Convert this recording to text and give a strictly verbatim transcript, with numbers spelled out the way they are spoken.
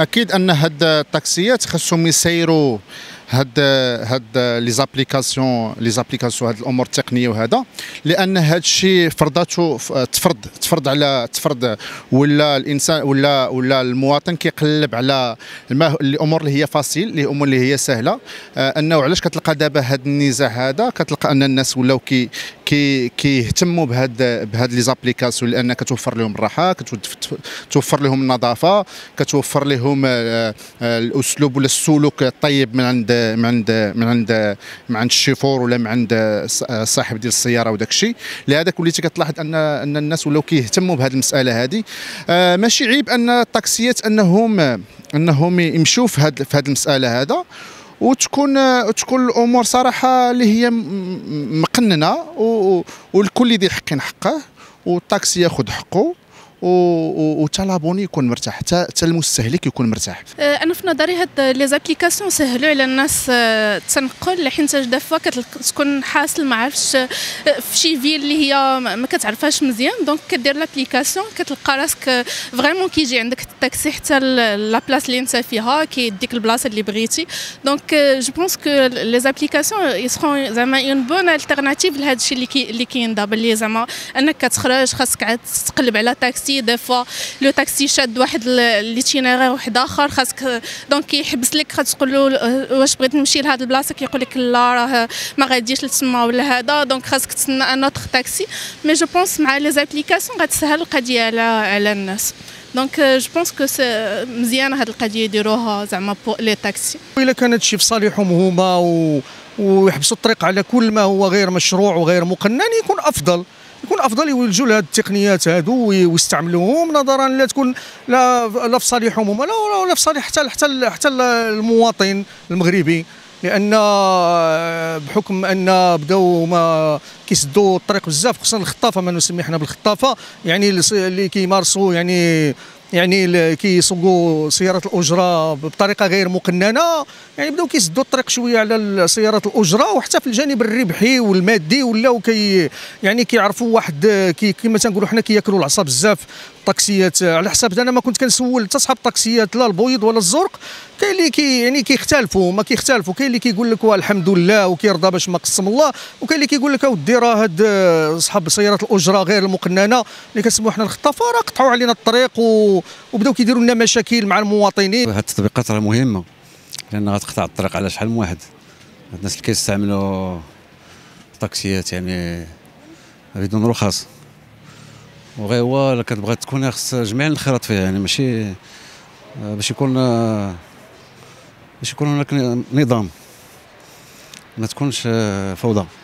اكيد ان هاد الطاكسيات خاصهم يسيروا هاد هاد لي زابليكاسيون لي زابليكاسيون هاد الامور التقنيه وهذا، لان هاد الشيء فرضاته تفرض تفرض على تفرض ولا الانسان ولا ولا المواطن كيقلب على الامور اللي هي فاسيل، الامور اللي هي سهله. آه انه علاش كتلقى دابا هاد النزاع هذا، كتلقى ان الناس ولاو كي كي كيهتموا بهاد بهاد لي زابليكاسيون، لان كتوفر لهم الراحه، كتوفر لهم النظافه، كتوفر لهم الاسلوب ولا السلوك الطيب من عند من عند من عند من عند الشيفور ولا من عند صاحب ديال السياره وداك الشيء. لهذا كليتي كتلاحظ ان ان الناس ولاو كيهتموا بهذه المساله هذه. آه ماشي عيب ان الطاكسيات انهم انهم يمشوا في هذه في هذه المساله هذا، وتكون تكون الامور صراحه اللي هي مقننه، والكل يدير حق حقه، والطاكسي ياخذ حقه، وتا لابوني يكون مرتاح، حتى المستهلك يكون مرتاح. انا في نظري هاد لي زابليكاسيون سهلوا على الناس التنقل، حيت دافا كتكون حاصل ما عرفتش في شي فيل اللي هي ما كتعرفهاش مزيان، دونك كدير لابليكاسيون كتلقى راسك فريمون كيجي عندك الطاكسي حتى لا بلاص اللي انت فيها، كيديك البلاصه اللي بغيتي. دونك جو بونس كو لي زابليكاسيون يسخون زعما اون بون التيرناتيف لهذا الشيء اللي كي اللي كاين دابا، اللي زعما انك كتخرج خاصك عاد تقلب على طاكسي، دي فوا لو طاكسي شاد واحد ليتينيرير واحد اخر، خاصك دونك كيحبس لك، كتقول له واش بغيت نمشي لهاد البلاصه، كيقول لك لا راه ما غاديش لتما ولا هذا، دونك خاصك تسنى ان اوتر طاكسي. مي جو بونس مع لي زابليكاسيون غتسهل القضيه على على الناس. دونك جو بونس كو مزيانه هاد القضيه يديروها زعما بو لي طاكسي. الا كان هادشي في صالحهم هما و... ويحبسوا الطريق على كل ما هو غير مشروع وغير مقنن، يكون افضل يكون افضل يولجوا لهاد التقنيات هادو ويستعملوهم، نظرا لا تكون لا لا في صالحهم هما لا ولا في صالح حتى حتى حتى المواطن المغربي، لان بحكم ان بداو ما كيسدوا الطريق بزاف، خصوصا الخطافه، ما نسمي حنا بالخطافه، يعني اللي كيمارسوا يعني يعني كيسوقوا سيارات الاجره بطريقه غير مقننه، يعني بداو كيسدوا الطريق شويه على سيارات الاجره، وحتى في الجانب الربحي والمادي ولاو كي يعني كيعرفوا واحد كي كما تنقولوا حنا كياكلوا العصا بزاف الطاكسيات. على حساب انا ما كنت كنسول حتى صحاب الطاكسيات لا البويض ولا الزرق، كاين اللي كي يعني كيختلفوا ما كيختلفوا، كاين اللي كيقول لك الحمد لله وكيرضى باش ما قسم الله، وكاين اللي كيقول لك اودي راه هاد صحاب سيارات الاجره غير المقننه اللي كنسموها حنا الخطافه راه قطعوا علينا الطريق و... وبداو كيديروا لنا مشاكل مع المواطنين. هاد التطبيقات راه مهمه، لان غتقطع الطريق على شحال من واحد. هاد الناس اللي كيستعملوا الطاكسيات يعني بدون رخص، وغير هو الا كتبغي تكون خص جميع الانخراط فيها، يعني ماشي باش يكون باش يكون هناك نظام، ما تكونش فوضى.